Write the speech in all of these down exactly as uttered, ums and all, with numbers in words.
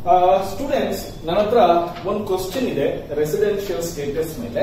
Students, ನನ್ನ ಹತ್ರ ಒಂದು ಕ್ವಶನ್ ಇದೆ ರೆಸಿಡೆನ್ಷಿಯಲ್ ಸ್ಟೇಟಸ್ ಮೇಲೆ.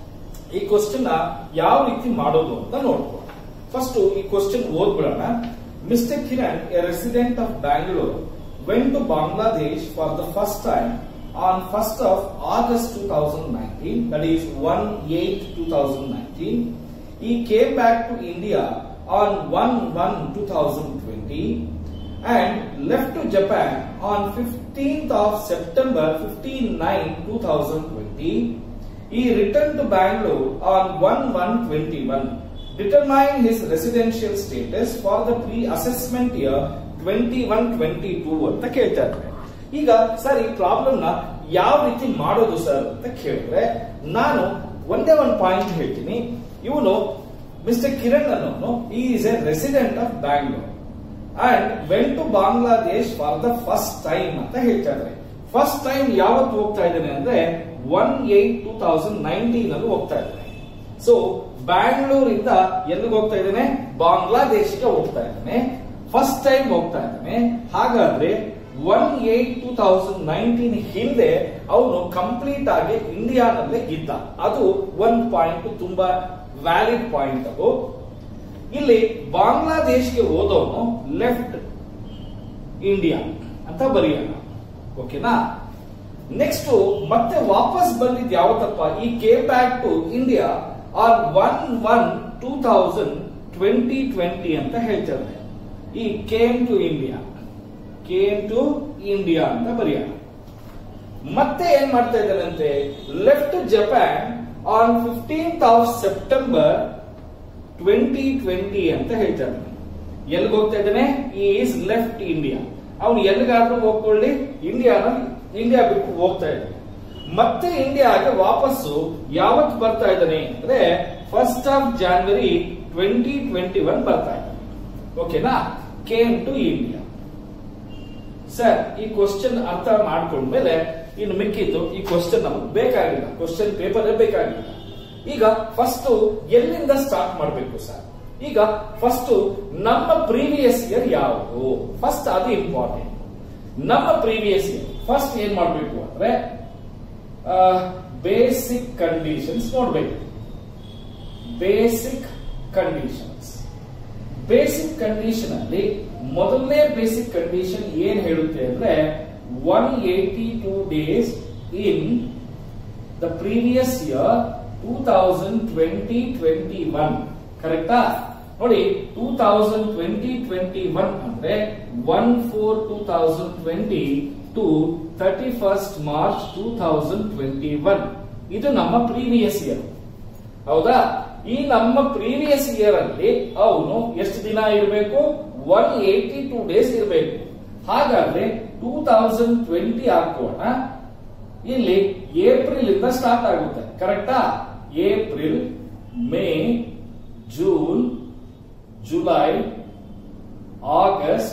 ಈ ಕ್ವಶನ್ ಯಾವ ರೀತಿ ಮಾಡೋದು ಅಂತ ನೋಡ್ಕೊ. ಫಸ್ಟ್ ಈ ಕ್ವಶನ್ ಓದ್ಬಿಡೋಣ. Mister Kiran, a resident of Bangalore, went to Bangladesh for the first time on first of August twenty nineteen, that is one eight twenty nineteen. He came back to India on one one twenty twenty and left to Japan on fifteenth of September fifteen nine twenty twenty. He returned to Bangalore on one one twenty-one. Determine his residential status for the pre-assessment year twenty-one twenty-two ಅಂತ ಕೇಳ್ತಾ ಇದ್ದಾರೆ. ಈಗ sir, ಈ problem ನ ಯಾವ ರೀತಿ ಮಾಡೋದು sir ಅಂತ ಕೇಳಿದ್ರೆ, ನಾನು ಒಂದೇ ಒಂದು ಪಾಯಿಂಟ್ ಹೇಳ್ತೀನಿ. ಇವನು ಮಿಸ್ಟರ್ ಕಿರಣ್ ಅನ್ನೋನು is a resident of Bangalore and went to Bangladesh for the first time ಅಂತ ಹೇಳ್ತಾ ಇದ್ದಾರೆ. ಫಸ್ಟ್ ಟೈಮ್ ಯಾವತ್ತು ಹೋಗ್ತಾ ಇದ್ದಾನೆ ಅಂದ್ರೆ one eight two thousand nineteen ಅಲ್ಲಿ ಹೋಗ್ತಾ ಇದ್ದಾನೆ. ಸೊ ಬ್ಯಾಂಗ್ಳೂರಿಂದ ಎಲ್ಲಿಗೆ ಹೋಗ್ತಾ ಇದ್ದಾನೆ? ಬಾಂಗ್ಲಾದೇಶ್ಗೆ ಹೋಗ್ತಾ ಇದ್ದಾನೆ. ಫಸ್ಟ್ ಟೈಮ್ ಹೋಗ್ತಾ ಇದ್ದಾನೆ. ಹಾಗಾದ್ರೆ one eight two thousand nineteen ಹಿಂದೆ ಅವನು ಕಂಪ್ಲೀಟ್ ಆಗಿ ಇಂಡಿಯಾನಲ್ಲೇ ಇದ್ದ. ಅದು ಒಂದ್ ಪಾಯಿಂಟ್, ತುಂಬಾ ವ್ಯಾಲಿಡ್ ಪಾಯಿಂಟ್. ಅದು ಇಲ್ಲಿ ಬಾಂಗ್ಲಾದೇಶ್ಗೆ ಹೋದವನು ಲೆಫ್ಟ್ ಇಂಡಿಯಾ ಅಂತ ಬರೆಯೋಣ. ಓಕೆನಾ? ನೆಕ್ಸ್ಟ್ ಮತ್ತೆ ವಾಪಸ್ ಬಂದಿದ್ ಯಾವತ್ತಪ್ಪ? He came back to India on one one two thousand twenty twenty ಅಂತ ಹೇಳ್ತಾರೆ. He came to India came to India ಅಂತ ಬರೆಯೋಣ. ಮತ್ತೆ ಏನ್ ಮಾಡ್ತಾ ಇದ್ದಾನಂತೆ? Left Japan on fifteenth of September twenty twenty ಅಂತ ಹೇಳ್ತಾರೆ. ಎಲ್ಲಿಗೆ ಹೋಗ್ತಾ ಇದ್ದಾನೆ? He's left India. ಅವನು ಎಲ್ಲಿಗಾದ್ರೂ ಹೋಗ್ಕೊಳ್ಳಿ, ಇಂಡಿಯಾನ ಇಂಡಿಯಾ ಬಿಟ್ಟು ಹೋಗ್ತಾ ಇದ್ದಾನೆ. ಮತ್ತೆ ಇಂಡಿಯಾಗೆ ವಾಪಸ್ಸು ಯಾವತ್ತು ಬರ್ತಾ ಇದ್ದಾನೆ ಅಂದ್ರೆ first of January twenty twenty one ಬರ್ತಾ ಇದ್ದಾನೆ. ಓಕೆನಾ? Came to India. ಸರ್, ಈ ಕ್ವಶನ್ ಅರ್ಥ ಮಾಡ್ಕೊಂಡ್ಮೇಲೆ ಇನ್ನು ಮಿಕ್ಕಿದ್ದು ಈ ಕ್ವಶನ್ ನಮಗೆ ಬೇಕಾಗಿಲ್ಲ, ಕ್ವಶನ್ ಪೇಪರ್ ಬೇಕಾಗಿಲ್ಲ. ಈಗ ಫಸ್ಟ್ ಎಲ್ಲಿಂದ ಸ್ಟಾರ್ಟ್ ಮಾಡಬೇಕು ಸರ್? ಈಗ ಫಸ್ಟ್ ನಮ್ಮ ಪ್ರೀವಿಯಸ್ ಇಯರ್ ಯಾವುದು? ಫಸ್ಟ್ ಅದು ಇಂಪಾರ್ಟೆಂಟ್. ನಮ್ಮ ಪ್ರೀವಿಯಸ್ ಇಯರ್ ಫಸ್ಟ್ ಏನ್ ಮಾಡಬೇಕು ಅಂದ್ರೆ ಬೇಸಿಕ್ ಕಂಡೀಷನ್ಸ್ ನೋಡ್ಬೇಕು. ಬೇಸಿಕ್ ಕಂಡೀಷನ್ಸ್ ಬೇಸಿಕ್ ಕಂಡೀಷನ್ ಅಲ್ಲಿ ಮೊದಲನೇ ಬೇಸಿಕ್ ಕಂಡೀಷನ್ ಏನ್ ಹೇಳುತ್ತೆ ಅಂದ್ರೆ one eighty two days in the previous year two thousand twenty twenty one. ಕರೆಕ್ಟಾ? ನೋಡಿ, two thousand twenty twenty one ಅಂದ್ರೆ one four two thousand twenty two thirty first March two thousand twenty one. ಇದು ನಮ್ಮ previous year. ಹೌದಾ? ಈ ನಮ್ಮ previous year ಅಲ್ಲಿ ಅವನು ಎಷ್ಟು ದಿನ ಇರಬೇಕು? ಒನ್ ಏಟಿ ಟೂ ಡೇಸ್ ಇರಬೇಕು. ಹಾಗಾದ್ರೆ ಟೂ ತೌಸಂಡ್ ಟ್ವೆಂಟಿ ಹಾಕೋಣ. ಇಲ್ಲಿ ಏಪ್ರಿಲ್ ಇಂದ ಸ್ಟಾರ್ಟ್ ಆಗುತ್ತೆ. ಕರೆಕ್ಟಾ? April, May, June, July, August,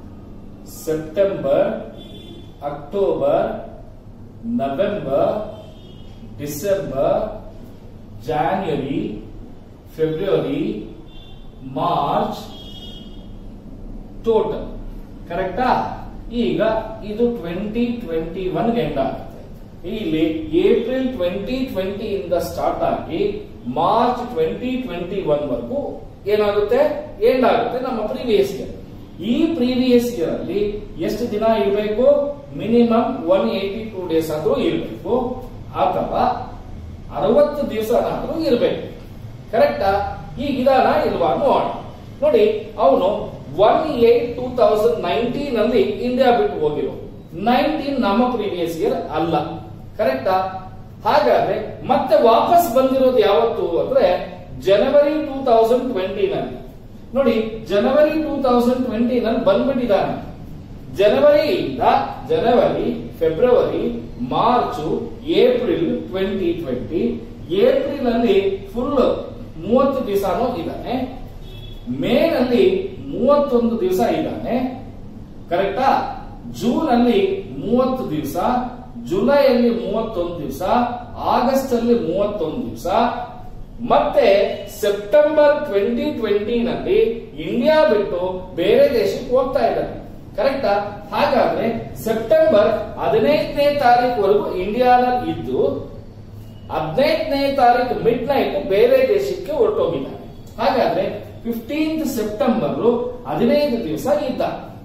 September, October, November, December, January, February, March total. ಕರೆಕ್ಟಾ? ಈಗ ಇದು ಟ್ವೆಂಟಿ ಟ್ವೆಂಟಿ ಒನ್ ಎಂಡ್ ಆಗುತ್ತೆ. ಇಲ್ಲಿ ಏಪ್ರಿಲ್ ಟ್ವೆಂಟಿ ಟ್ವೆಂಟಿ ಇಂದ ಸ್ಟಾರ್ಟ್ ಆಗಿ ಮಾರ್ಚ್ ಟ್ವೆಂಟಿ ಟ್ವೆಂಟಿ ಒನ್ ವರೆಗೂ ಏನಾಗುತ್ತೆ? ಎಂಡ್ ಆಗುತ್ತೆ ನಮ್ಮ ಪ್ರೀವಿಯಸ್ ಇಯರ್. ಈ ಪ್ರೀವಿಯಸ್ ಇಯರ್ ಅಲ್ಲಿ ಎಷ್ಟು ದಿನ ಇರಬೇಕು? Minimum one eighty two days ಆದ್ರೂ ಇರಬೇಕು, ಅಥವಾ ಅರವತ್ತು ದಿವಸ ಆದ್ರೂ ಇರಬೇಕು. ಕರೆಕ್ಟಾ? ಈಗ ಇದಾನ ಇಲ್ವಾ ನೋಡ. ನೋಡಿ, ಅವನು one eight two thousand nineteen ಅಲ್ಲಿ ಇಂಡಿಯಾ ಬಿಟ್ಟು ಹೋಗಿರೋ. ನೈನ್ಟೀನ್ ನಮ್ಮ ಪ್ರೀವಿಯಸ್ ಇಯರ್ ಅಲ್ಲ. ಕರೆಕ್ಟಾ? ಹಾಗಾದ್ರೆ ಮತ್ತೆ ವಾಪಸ್ ಬಂದಿರೋದು ಯಾವತ್ತು ಅಂದ್ರೆ ಜನವರಿ ಟೂ ತೌಸಂಡ್ ಟ್ವೆಂಟಿ ನಲ್ಲಿ. ನೋಡಿ, ಜನವರಿ ಟೂ ತೌಸಂಡ್ ಟ್ವೆಂಟಿ ನಲ್ಲಿ ಬಂದ್ಬಿಟ್ಟಿದ್ದಾನೆ. ಜನವರಿಯಿಂದ January, February, March, April twenty twenty. April ಅಲ್ಲಿ ಫುಲ್ ಮೂವತ್ತು ದಿವಸನೂ ಇದ್ದಾನೆ. ಮೇ ನಲ್ಲಿ ಮೂವತ್ತೊಂದು ದಿವಸ ಇದ್ದಾನೆ. ಕರೆಕ್ಟಾ? ಜೂನ್ ಅಲ್ಲಿ ಮೂವತ್ತು ದಿವಸ, ಜುಲೈ ಅಲ್ಲಿ ಮೂವತ್ತೊಂದು ದಿವಸ, ಆಗಸ್ಟ್ ಅಲ್ಲಿ ಮೂವತ್ತೊಂದು ದಿವಸ, ಮತ್ತೆ ಸೆಪ್ಟೆಂಬರ್ ಟ್ವೆಂಟಿ ಟ್ವೆಂಟಿ ನಲ್ಲಿ ಇಂಡಿಯಾ ಬಿಟ್ಟು ಬೇರೆ ದೇಶಕ್ಕೆ ಹೋಗ್ತಾ ಇದ್ದಾನೆ. ಕರೆಕ್ಟಾ? ಹಾಗಾದ್ರೆ ಸೆಪ್ಟೆಂಬರ್ ಹದಿನೈದನೇ ತಾರೀಕುವರೆಗೂ ಇಂಡಿಯಾದಲ್ಲಿ ಇದ್ದು ಹದಿನೈದನೇ ತಾರೀಕು ಮಿಡ್ ನೈಟ್ ಬೇರೆ ದೇಶಕ್ಕೆ ಹೊರಟೋಗಿದ್ದಾನೆ. ಹಾಗಾದ್ರೆ ಫಿಫ್ಟೀನ್ತ್ ಸೆಪ್ಟೆಂಬರ್ ಹದಿನೈದು ದಿವಸ ಇದ್ದ.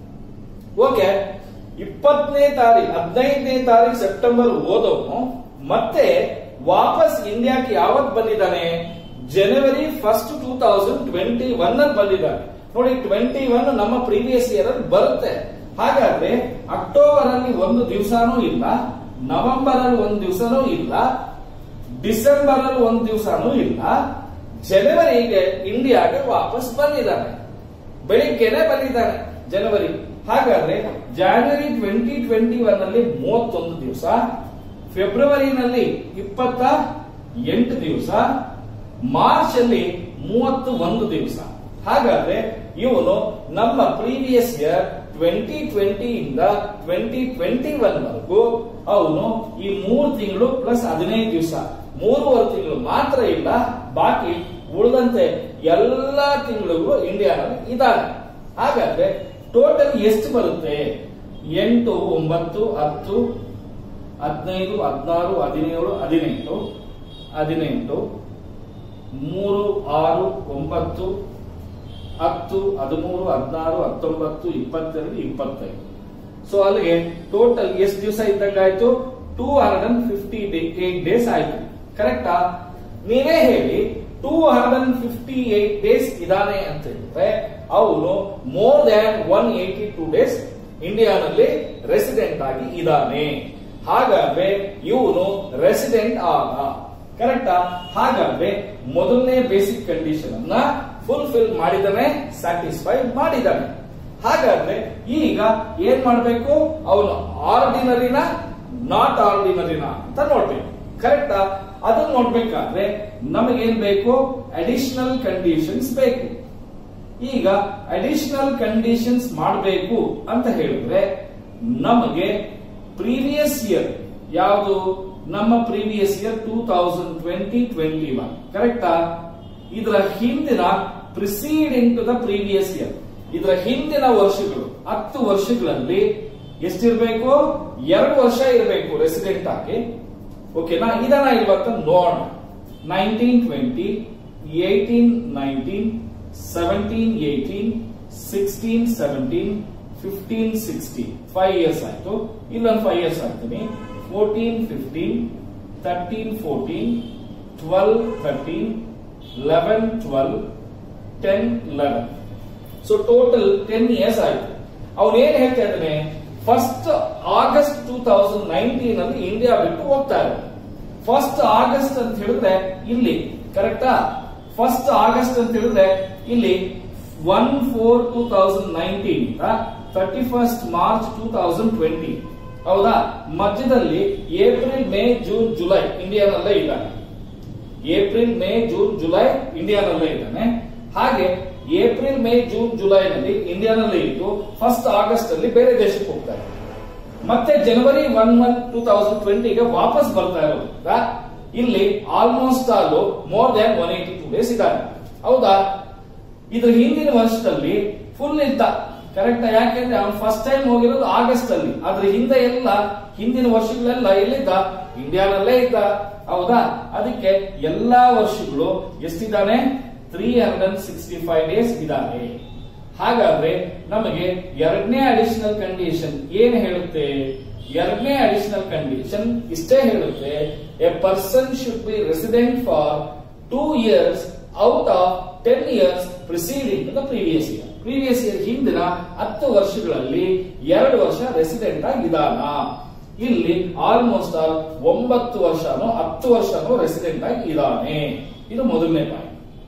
ಓಕೆ, ಇಪ್ಪತ್ತನೇ ತಾರೀಕು ಹದಿನೈದನೇ ತಾರೀಕು ಸೆಪ್ಟೆಂಬರ್ ಹೋದವನು ಮತ್ತೆ ವಾಪಸ್ ಇಂಡಿಯಾಕ್ಕೆ ಯಾವತ್ ಬಂದಿದ್ದಾನೆ? January first two thousand twenty one ಅಲ್ಲಿ ಬಂದಿದ್ದಾನೆ. ನೋಡಿ, ಟ್ವೆಂಟಿ ಒನ್ ನಮ್ಮ ಪ್ರೀವಿಯಸ್ ಇಯರ್ ಅಲ್ಲಿ ಬರುತ್ತೆ. ಹಾಗಾದ್ರೆ ಅಕ್ಟೋಬರ್ ಅಲ್ಲಿ ಒಂದು ದಿವಸನೂ ಇಲ್ಲ, ನವೆಂಬರ್ ಅಲ್ಲಿ ಒಂದು ದಿವಸನೂ ಇಲ್ಲ, ಡಿಸೆಂಬರ್ ಅಲ್ಲಿ ಒಂದು ದಿವಸನೂ ಇಲ್ಲ, ಜನವರಿಗೆ ಇಂಡಿಯಾಗೆ ವಾಪಸ್ ಬಂದಿದ್ದಾನೆ. ಬೆಳಿಗ್ಗೆನೆ ಬಂದಿದ್ದಾನೆ ಜನವರಿ. ಹಾಗಾದ್ರೆ ಜಾನ್ವರಿ ಟ್ವೆಂಟಿ ಟ್ವೆಂಟಿ ಒನ್ ಅಲ್ಲಿ ಮೂವತ್ತೊಂದು ದಿವಸ, ಫೆಬ್ರವರಿನಲ್ಲಿ ಇಪ್ಪತ್ತ ಎಂಟು ದಿವಸ, ಮಾರ್ಚ್ ಅಲ್ಲಿ ಮೂವತ್ತು ಒಂದು ದಿವಸ. ಹಾಗಾದ್ರೆ ಇವನು ನಮ್ಮ ಪ್ರೀವಿಯಸ್ ಇಯರ್ ಟ್ವೆಂಟಿ ಟ್ವೆಂಟಿ ಇಂದ ಟ್ವೆಂಟಿ ಟ್ವೆಂಟಿ ಒನ್ ವರೆಗೂ ಅವನು ಈ ಮೂರು ತಿಂಗಳು ಪ್ಲಸ್ ಹದಿನೈದು ದಿವಸ, ಮೂರುವರೆ ತಿಂಗಳು ಮಾತ್ರ ಇಲ್ಲ, ಬಾಕಿ ಉಳಿದಂತೆ ಎಲ್ಲಾ ತಿಂಗಳು ಇಂಡಿಯಾದಲ್ಲಿ ಇದ್ದಾನೆ. ಹಾಗಾದ್ರೆ ಟೋಟಲ್ ಎಷ್ಟು ಬರುತ್ತೆ? ಎಂಟು, ಒಂಬತ್ತು, ಹತ್ತು, ಹದಿನೈದು, ಹದಿನಾರು, ಹದಿನೇಳು, ಹದಿನೆಂಟು, ಹದಿನೆಂಟು, ಮೂರು, ಆರು, ಒಂಬತ್ತು, ಹತ್ತು, ಹದಿಮೂರು, ಹದಿನಾರು, ಹತ್ತೊಂಬತ್ತು, ಇಪ್ಪತ್ತೆರಡು, ಇಪ್ಪತ್ತೈದು. ಸೊ ಅಲ್ಲಿಗೆ ಟೋಟಲ್ ಎಷ್ಟು ದಿವಸ ಇದ್ದಂಗಾಯ್ತು? Two hundred and fifty eight days ಆಯ್ತು. ಕರೆಕ್ಟಾ? ನೀವೇ ಹೇಳಿ, two hundred and fifty eight days ಇದಾನೆ ಅಂತ ಹೇಳಿದ್ರೆ ಅವನು more than one eighty two days ಇಂಡಿಯಾನಲ್ಲಿ ರೆಸಿಡೆಂಟ್ ಆಗಿ ಇದ್ದಾನೆ. ಹಾಗಾದ್ರೆ ಇವನು ರೆಸಿಡೆಂಟ್ ಆಗ. ಕರೆಕ್ಟಾ? ಹಾಗಾದ್ರೆ ಮೊದಲನೇ ಬೇಸಿಕ್ ಕಂಡೀಷನ್ ಅನ್ನ ಫುಲ್ಫಿಲ್ ಮಾಡಿದಾನೆ, ಸ್ಯಾಟಿಸ್ಫೈ ಮಾಡಿದಾನೆ. ಹಾಗಾದ್ರೆ ಈಗ ಏನ್ ಮಾಡ್ಬೇಕು? ಅವನು ಆರ್ಡಿನರಿನ ನಾಟ್ ಆರ್ಡಿನರಿನ ಅಂತ ನೋಡ್ಬೇಕು. ಕರೆಕ್ಟಾ? ಅದನ್ನ ನೋಡ್ಬೇಕಾದ್ರೆ ನಮಗೇನ್ ಬೇಕು? ಅಡಿಷನಲ್ ಕಂಡೀಷನ್ಸ್ ಬೇಕು. ಈಗ ಅಡಿಷನಲ್ ಕಂಡೀಷನ್ಸ್ ಮಾಡಬೇಕು ಅಂತ ಹೇಳಿದ್ರೆ ನಮಗೆ ಪ್ರೀವಿಯಸ್ ಇಯರ್ ಯಾವುದು? ನಮ್ಮ previous year two thousand twenty twenty one. ಕರೆಕ್ಟಾ? ಇದರ ಹಿಂದಿನ preceding to the previous year, ಇದರ ಹಿಂದಿನ ವರ್ಷಗಳು ಹತ್ತು ವರ್ಷಗಳಲ್ಲಿ ಎಷ್ಟಿರ್ಬೇಕು? ಎರಡು ವರ್ಷ ಇರಬೇಕು ರೆಸಿಡೆಂಟ್ ಆಗಿ. ಓಕೆನಾ? ಇದನ್ನ ಇವತ್ತು ನೋಡೋಣ. Nineteen twenty, eighteen nineteen, seventeen eighteen, sixteen seventeen, fifteen sixteen, five years ಆಯ್ತು. ಇಲ್ಲೊಂದು ಫೈವ್ ಇಯರ್ಸ್ ಆಗ್ತೀನಿ. Fourteen fifteen, thirteen fourteen, twelve thirteen, eleven twelve, ten eleven. So total ten years ಆಯ್ತು. ಅವನು ಏನ್ ಹೇಳ್ತಾ ಇದ್ದಾನೆ? First August two thousand nineteen ಅಲ್ಲಿ India ಬಿಟ್ಟು ಹೋಗ್ತಾ ಇದ್ದಾರೆ. ಫಸ್ಟ್ ಆಗಸ್ಟ್ ಅಂತ ಹೇಳಿದ್ರೆ ಇಲ್ಲಿ ಕರೆಕ್ಟಾ? ಫಸ್ಟ್ ಆಗಸ್ಟ್ ಅಂತ ಹೇಳಿದ್ರೆ ಇಲ್ಲಿ one four two thousand nineteen thirty first March two thousand twenty. ಹೌದಾ? ಮಧ್ಯದಲ್ಲಿ ಏಪ್ರಿಲ್, ಮೇ, ಜೂನ್, ಜುಲೈ ಇಂಡಿಯಾನಲ್ಲೇ ಇದ್ದಾನೆ. ಏಪ್ರಿಲ್, ಮೇ, ಜೂನ್, ಜುಲೈ ಇಂಡಿಯಾನಲ್ಲೇ ಇದ್ದಾನೆ. ಹಾಗೆ ಏಪ್ರಿಲ್, ಮೇ, ಜೂನ್, ಜುಲೈನಲ್ಲಿ ಇಂಡಿಯಾನಲ್ಲೇ ಇದ್ದು ಫಸ್ಟ್ ಆಗಸ್ಟ್ ಅಲ್ಲಿ ಬೇರೆ ದೇಶಕ್ಕೆ ಹೋಗ್ತಾರೆ. ಮತ್ತೆ January one one two thousand ಟ್ವೆಂಟಿಗೆ ವಾಪಸ್ ಬರ್ತಾ ಇರೋದ್ರಿಂದ ಇಲ್ಲಿ almost all more than one eighty two days ಇದ್ದಾನೆ. ಹೌದಾ? ಇದ್ರ ಹಿಂದಿನ ವರ್ಷದಲ್ಲಿ ಫುಲ್ ಇದ್ದ. ಕರೆಕ್ಟ್? ಯಾಕೆಂದ್ರೆ ಅವನು ಫಸ್ಟ್ ಟೈಮ್ ಹೋಗಿರೋದು ಆಗಸ್ಟ್ ಅಲ್ಲಿ. ಅದ್ರ ಹಿಂದೆ ಎಲ್ಲ ಹಿಂದಿನ ವರ್ಷಗಳೆಲ್ಲ ಎಲ್ಲಿದ್ದ? ಇಂಡಿಯಾನಲ್ಲೇ ಇದ್ದ. ಹೌದಾ? ಅದಕ್ಕೆ ಎಲ್ಲಾ ವರ್ಷಗಳು ಎಷ್ಟಿದ್ದಾನೆ? Three hundred sixty five days ಇದ್ದಾನೆ. ಹಾಗಾದ್ರೆ ನಮಗೆ ಎರಡನೇ ಅಡಿಷನಲ್ ಕಂಡೀಷನ್ ಏನ್ ಹೇಳುತ್ತೆ? ಎರಡನೇ ಅಡಿಷನಲ್ ಕಂಡೀಷನ್ ಇಷ್ಟೇ ಹೇಳುತ್ತೆ, a person should be resident for two years out of ten years preceding the previous year. Previous year ಹಿಂದಿನ ಹತ್ತು ವರ್ಷಗಳಲ್ಲಿ ಎರಡು ವರ್ಷ ರೆಸಿಡೆಂಟ್ ಆಗಿದ್ದಾನ. ಇಲ್ಲಿ ಆಲ್ಮೋಸ್ಟ್ ಆಲ್ ಒಂಬತ್ತು ವರ್ಷನೋ ಹತ್ತು ವರ್ಷನೋ ರೆಸಿಡೆಂಟ್ ಆಗಿ ಇದ್ದಾನೆ. ಇದು ಮೊದಲನೇ ಪಾಯಿಂಟ್.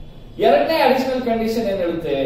ಎರಡನೇ ಅಡಿಷನಲ್ ಕಂಡೀಷನ್ ಏನ್ ಹೇಳುತ್ತೆ?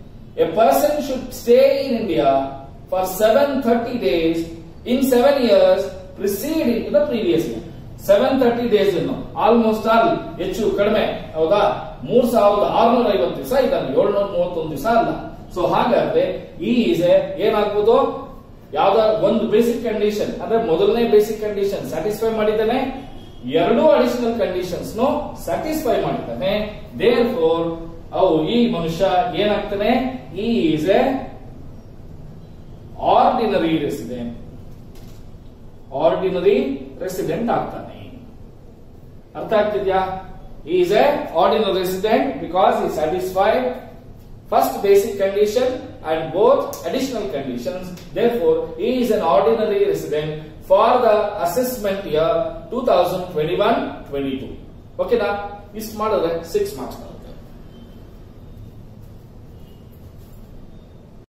A person should stay in India for seven thirty days in seven years preceding the previous year. Seven thirty days almost all ಹೆಚ್ಚು ಕಡಿಮೆ. ಹೌದಾ? ಮೂರ್ ಸಾವಿರದ ಆರ್ನೂರ ಐವತ್ತು ದಿವಸ ಇದ್ದಾನೆ, ಏಳ್ನೂರ ಮೂವತ್ತೊಂದು ದಿವಸ ಅಲ್ಲ. ಸೊ ಹಾಗಾದ್ರೆ ಈ ಏನಾಗ್ಬೋದು? ಯಾವ್ದ ಒಂದು ಬೇಸಿಕ್ ಕಂಡೀಷನ್ ಅಂದ್ರೆ ಮೊದಲನೇ ಬೇಸಿಕ್ ಕಂಡೀಷನ್ ಸ್ಯಾಟಿಸ್ಫೈ ಮಾಡಿದ್ದಾನೆ, ಎರಡೂ ಅಡಿಷನಲ್ ಕಂಡೀಷನ್ಸ್ ಸ್ಯಾಟಿಸ್ಫೈ ಮಾಡಿದ್ದಾನೆ. ದೇರ್ ಫೋರ್ ಅವು ಈ ಮನುಷ್ಯ ಏನಾಗ್ತಾನೆ? He is a ordinary resident ordinary resident ಆಗ್ತಾನೆ. ಅರ್ಥ ಆಗ್ತಿದ್ಯಾ? He's a ordinary resident because he satisfied first basic condition and both additional conditions. Therefore, he is an ordinary resident for the assessment year twenty twenty-one twenty-two. Okay, now, this model six marks.